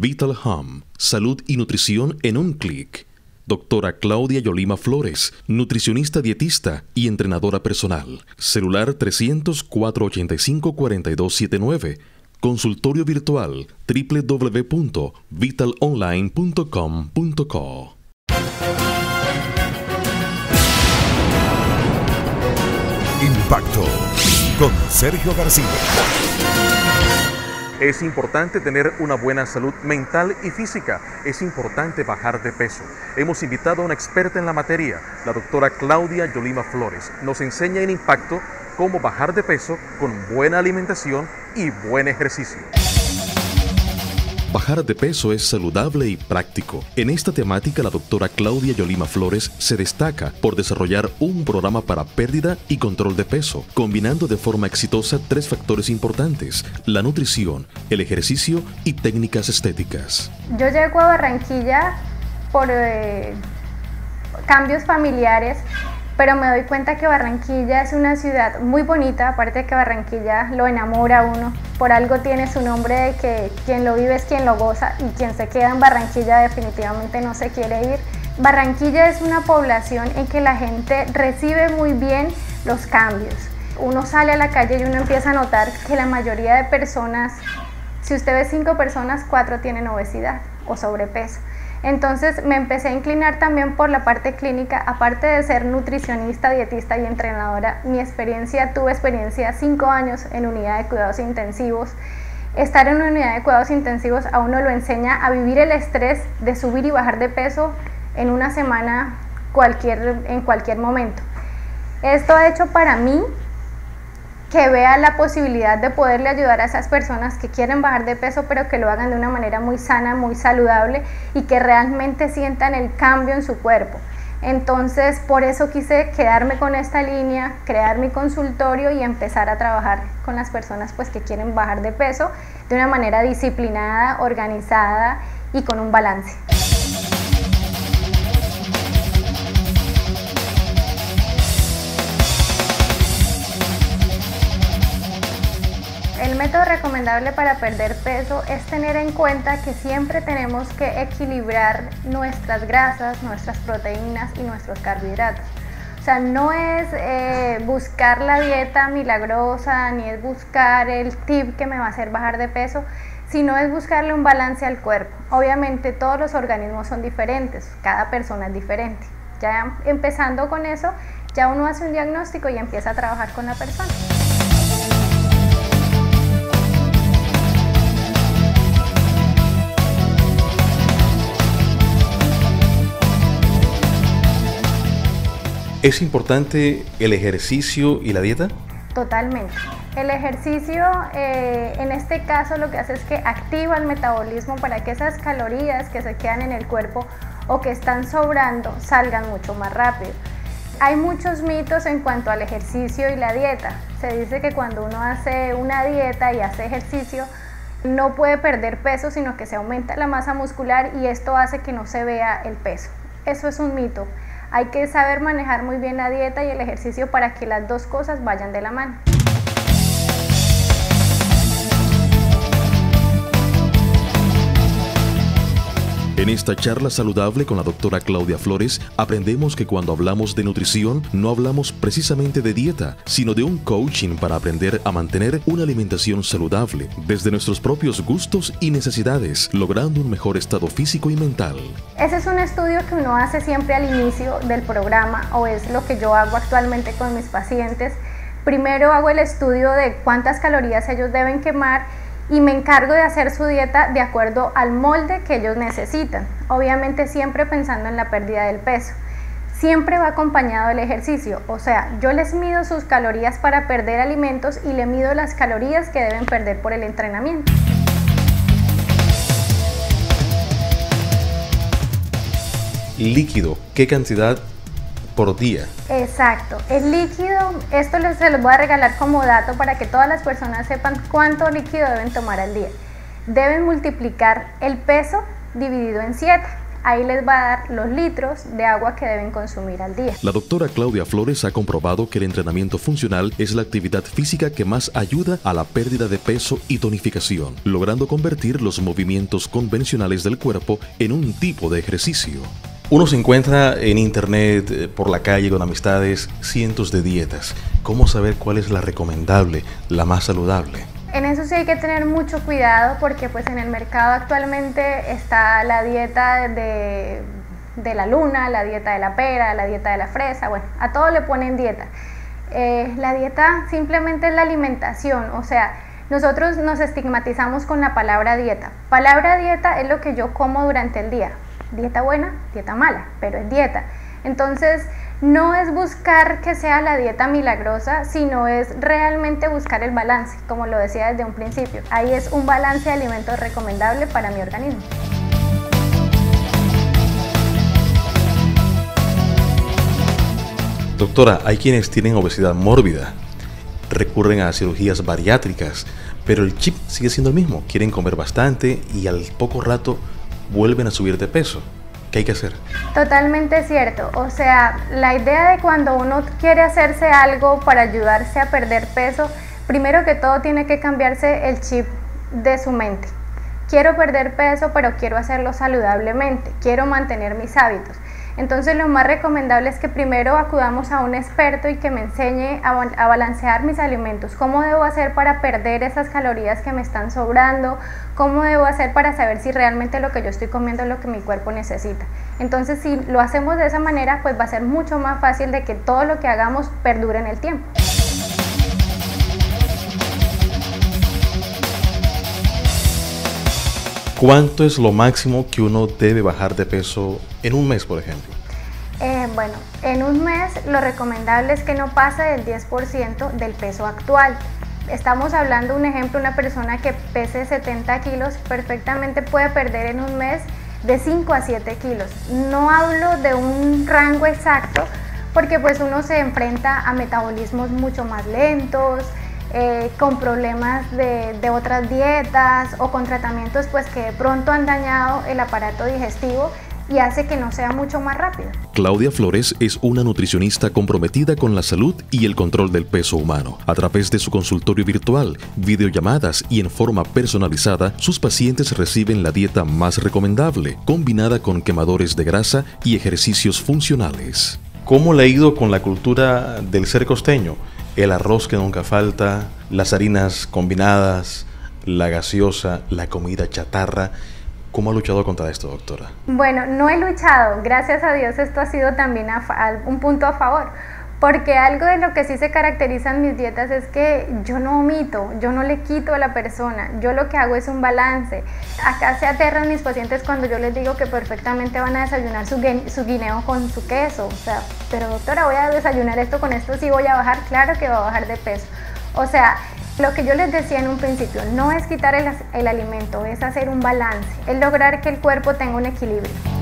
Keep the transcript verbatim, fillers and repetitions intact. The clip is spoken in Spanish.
Vital Home, salud y nutrición en un clic. Doctora Claudia Yolima Flores, nutricionista dietista y entrenadora personal. Celular trescientos, cuatrocientos ochenta y cinco, cuarenta y dos setenta y nueve. Consultorio virtual doble u doble u doble u punto vital online punto com punto co. Impacto con Sergio García. Es importante tener una buena salud mental y física. Es importante bajar de peso. Hemos invitado a una experta en la materia, la doctora Claudia Yolima Flores. Nos enseña en Impacto cómo bajar de peso con buena alimentación y buen ejercicio. Bajar de peso es saludable y práctico. En esta temática, la doctora Claudia Yolima Flores se destaca por desarrollar un programa para pérdida y control de peso, combinando de forma exitosa tres factores importantes: la nutrición, el ejercicio y técnicas estéticas. Yo llego a Barranquilla por eh, cambios familiares, pero me doy cuenta que Barranquilla es una ciudad muy bonita, aparte de que Barranquilla lo enamora a uno. Por algo tiene su nombre de que quien lo vive es quien lo goza, y quien se queda en Barranquilla definitivamente no se quiere ir. Barranquilla es una población en que la gente recibe muy bien los cambios. Uno sale a la calle y uno empieza a notar que la mayoría de personas, si usted ve cinco personas, cuatro tienen obesidad o sobrepeso. Entonces me empecé a inclinar también por la parte clínica. Aparte de ser nutricionista, dietista y entrenadora, mi experiencia, tuve experiencia cinco años en unidad de cuidados intensivos. Estar en una unidad de cuidados intensivos a uno lo enseña a vivir el estrés de subir y bajar de peso en una semana, cualquier, en cualquier momento. Esto ha hecho para mí que vea la posibilidad de poderle ayudar a esas personas que quieren bajar de peso, pero que lo hagan de una manera muy sana, muy saludable, y que realmente sientan el cambio en su cuerpo. Entonces, por eso quise quedarme con esta línea, crear mi consultorio y empezar a trabajar con las personas pues, que quieren bajar de peso de una manera disciplinada, organizada y con un balance. El método recomendable para perder peso es tener en cuenta que siempre tenemos que equilibrar nuestras grasas, nuestras proteínas y nuestros carbohidratos. O sea, no es eh, buscar la dieta milagrosa, ni es buscar el tip que me va a hacer bajar de peso, sino es buscarle un balance al cuerpo. Obviamente todos los organismos son diferentes, cada persona es diferente. Ya empezando con eso, ya uno hace un diagnóstico y empieza a trabajar con la persona. ¿Es importante el ejercicio y la dieta? Totalmente. El ejercicio, eh, en este caso, lo que hace es que activa el metabolismo para que esas calorías que se quedan en el cuerpo o que están sobrando salgan mucho más rápido. Hay muchos mitos en cuanto al ejercicio y la dieta. Se dice que cuando uno hace una dieta y hace ejercicio, no puede perder peso, sino que se aumenta la masa muscular y esto hace que no se vea el peso. Eso es un mito. Hay que saber manejar muy bien la dieta y el ejercicio para que las dos cosas vayan de la mano. En esta charla saludable con la doctora Claudia Flores, aprendemos que cuando hablamos de nutrición, no hablamos precisamente de dieta, sino de un coaching para aprender a mantener una alimentación saludable, desde nuestros propios gustos y necesidades, logrando un mejor estado físico y mental. Ese es un estudio que uno hace siempre al inicio del programa, o es lo que yo hago actualmente con mis pacientes. Primero hago el estudio de cuántas calorías ellos deben quemar, y me encargo de hacer su dieta de acuerdo al molde que ellos necesitan, obviamente siempre pensando en la pérdida del peso. Siempre va acompañado del ejercicio, o sea, yo les mido sus calorías para perder alimentos y le mido las calorías que deben perder por el entrenamiento. Líquido, ¿qué cantidad por día? Exacto, el líquido, esto les, se los voy a regalar como dato para que todas las personas sepan cuánto líquido deben tomar al día. Deben multiplicar el peso dividido en siete. ahí les va a dar los litros de agua que deben consumir al día. La doctora Claudia Flores ha comprobado que el entrenamiento funcional es la actividad física que más ayuda a la pérdida de peso y tonificación, logrando convertir los movimientos convencionales del cuerpo en un tipo de ejercicio. Uno se encuentra en internet, por la calle, con amistades, cientos de dietas. ¿Cómo saber cuál es la recomendable, la más saludable? En eso sí hay que tener mucho cuidado porque pues en el mercado actualmente está la dieta de, de la luna, la dieta de la pera, la dieta de la fresa, bueno, a todo le ponen dieta. Eh, la dieta simplemente es la alimentación, o sea, nosotros nos estigmatizamos con la palabra dieta. Palabra dieta es lo que yo como durante el día. Dieta buena, dieta mala, pero es dieta. Entonces, no es buscar que sea la dieta milagrosa, sino es realmente buscar el balance, como lo decía desde un principio. Ahí es un balance de alimentos recomendable para mi organismo. Doctora, hay quienes tienen obesidad mórbida, recurren a cirugías bariátricas, pero el chip sigue siendo el mismo. Quieren comer bastante y al poco rato vuelven a subir de peso. ¿Qué hay que hacer? Totalmente cierto. O sea, la idea de cuando uno quiere hacerse algo para ayudarse a perder peso, primero que todo tiene que cambiarse el chip de su mente. Quiero perder peso, pero quiero hacerlo saludablemente. Quiero mantener mis hábitos. Entonces lo más recomendable es que primero acudamos a un experto y que me enseñe a, a balancear mis alimentos. ¿Cómo debo hacer para perder esas calorías que me están sobrando? ¿Cómo debo hacer para saber si realmente lo que yo estoy comiendo es lo que mi cuerpo necesita? Entonces si lo hacemos de esa manera, pues va a ser mucho más fácil de que todo lo que hagamos perdure en el tiempo. ¿Cuánto es lo máximo que uno debe bajar de peso en un mes, por ejemplo? Eh, bueno, en un mes lo recomendable es que no pase del diez por ciento del peso actual. Estamos hablando, un ejemplo, una persona que pese setenta kilos perfectamente puede perder en un mes de cinco a siete kilos. No hablo de un rango exacto porque pues uno se enfrenta a metabolismos mucho más lentos, Eh, con problemas de, de otras dietas o con tratamientos pues que de pronto han dañado el aparato digestivo y hace que no sea mucho más rápido. Claudia Flores es una nutricionista comprometida con la salud y el control del peso humano. A través de su consultorio virtual, videollamadas y en forma personalizada, sus pacientes reciben la dieta más recomendable, combinada con quemadores de grasa y ejercicios funcionales. ¿Cómo le ha ido con la cultura del ser costeño? El arroz que nunca falta, las harinas combinadas, la gaseosa, la comida chatarra. ¿Cómo ha luchado contra esto, doctora? Bueno, no he luchado. Gracias a Dios esto ha sido también a a un punto a favor. Porque algo de lo que sí se caracterizan mis dietas es que yo no omito, yo no le quito a la persona, yo lo que hago es un balance. Acá se aterran mis pacientes cuando yo les digo que perfectamente van a desayunar su, su guineo con su queso. O sea, pero doctora, voy a desayunar esto con esto, sí voy a bajar, claro que voy a bajar de peso. O sea, lo que yo les decía en un principio, no es quitar el, el alimento, es hacer un balance, es lograr que el cuerpo tenga un equilibrio.